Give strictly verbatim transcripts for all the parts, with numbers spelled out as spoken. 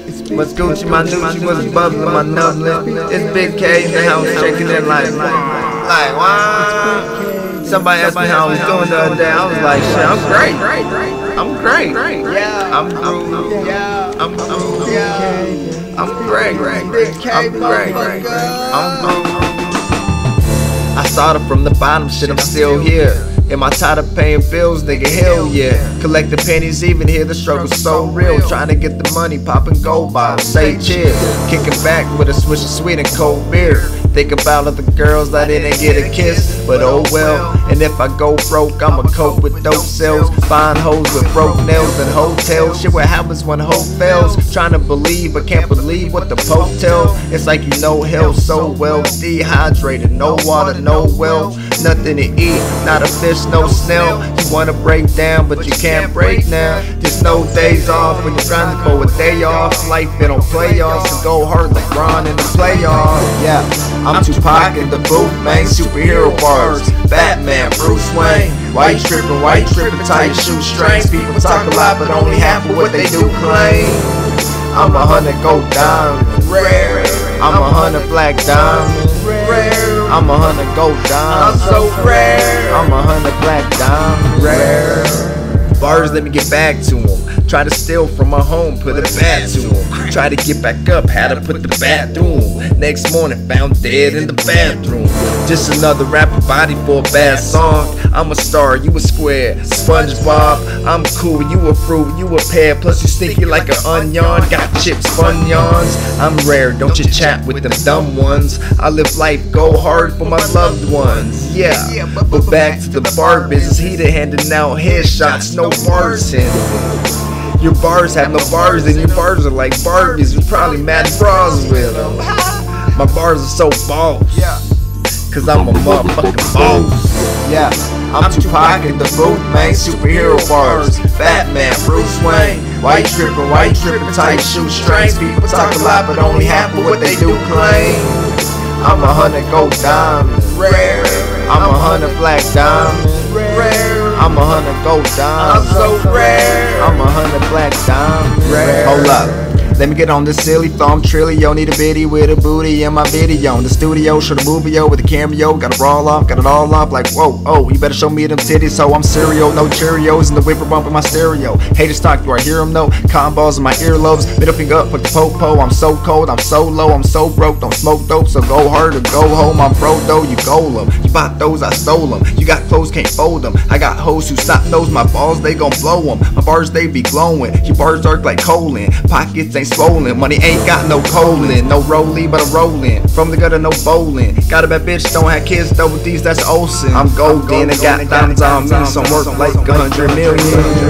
What's Gucci, my Nucci, what's bubbling, my nubbling. It's Bigg K in the house, checking it like, like, wow. Somebody asked me how I was doing the other day. I was like, shit, I'm great. I'm great. Yeah. I'm cool. Yeah. I'm cool. Yeah. I'm great. I'm great. I'm cool. I started from the bottom, shit, I'm still here. Am I tired of paying bills, nigga? Hell yeah. Collecting pennies, even here, the struggle's so real. Trying to get the money, popping gold bottles, say cheers. Kicking back with a swish of sweet and cold beer. Think about other girls I didn't get a kiss, but oh well. And if I go broke, I'ma cope with dope sales. Find hoes with broke nails and hotels. Shit, what happens when hope fails? Trying to believe, but can't believe what the Pope tell. It's like you know hell so well. Dehydrated, no water, no well. Nothing to eat, not a fish, no snail. You wanna break down, but you can't break now. There's no days off when you're grinding for a day off. Life been on playoffs, so go hard like Ron in the playoffs. Yeah, I'm Tupac in the booth, man. Superhero bars, Batman, Bruce Wayne. Why you tripping? Why you tripping? Tight shoestrings. People talk a lot, but only half of what they do claim. I'm a hundred gold diamond, rare. I'm a hundred black diamond, rare. I'm a hundred gold diamond, I'm so rare. I'm a hundred black diamond, rare. Bars, let me get back to them. Try to steal from my home, put it back to him. Try to get back up, had to put the bat through him. Next morning, found dead in the bathroom. Just another rapper body for a bad song. I'm a star, you a square, SpongeBob. I'm cool, you a fruit, you a pear. Plus you sneaky like an onion, got chips, funyuns. I'm rare, don't you chat with them dumb ones. I live life, go hard for my loved ones. Yeah, but back to the bar business. He the handing out headshots, no bars in it. Your bars have no bars, and your bars are like Barbies. You probably mad bras with them. My bars are so boss, cause I'm a motherfucking boss. Yeah, I'm Tupac in the booth, man. Superhero bars, Batman, Bruce Wayne. Why you tripping? Why you tripping? Tight shoestrings. People talk a lot, but only half of what they do claim. I'm a hundred gold diamond, rare. I'm a hundred black diamond, rare. I'm a hundred gold diamond, I'm so rare. I'm a hundred black diamond, rare. Hold up. Let me get on this silly flow, I'm Trilio. Need a biddy with a booty in my video. In the studio, shoot a movie with a cameo. Got a brawl off, got it all off like whoa, oh. You better show me them titties, so I'm cereal. No Cheerios in the whipper bump in my stereo. Haters talk, do I hear them? No. Cotton balls in my earlobes. Middle finger up, put the po-po. I'm so cold, I'm so low, I'm so broke. Don't smoke dope, so go hard or go home. I'm pro though, you golem. You bought those, I stole them. You got clothes, can't fold them. I got hoes who stop those, my balls, they gon' blow them. My bars, they be glowing. Your bars dark like colon. Pockets ain't swollen. Money ain't got no colon. No rollie, but I'm rolling. From the gutter, no bowling. Got a bad bitch, don't have kids, though with these, that's Olsen. I'm golden and got diamonds on me. Some worth like a hundred million.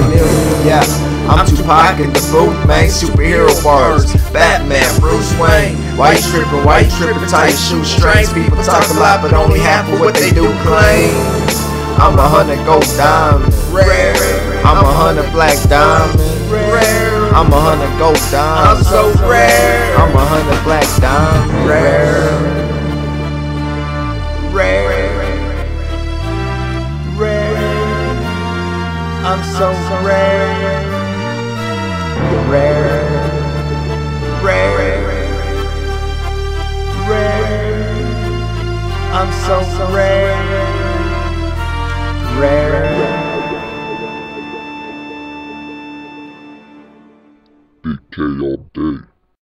Yeah, I'm Tupac in the booth, man. Superhero bars, Batman, Bruce Wayne. Why you tripping? Why you tripping? Tight shoestrings. People talk a lot, but only half of what they do claim. I'm a hundred gold diamond, rare. I'm a hundred black diamond, rare. I'm a hundred gold diamond, I'm so rare. I'm a hundred black diamond, rare. Rare. Rare. I'm so rare. Rare. Rare. Rare. I'm so rare. Rare. Bigg K all day.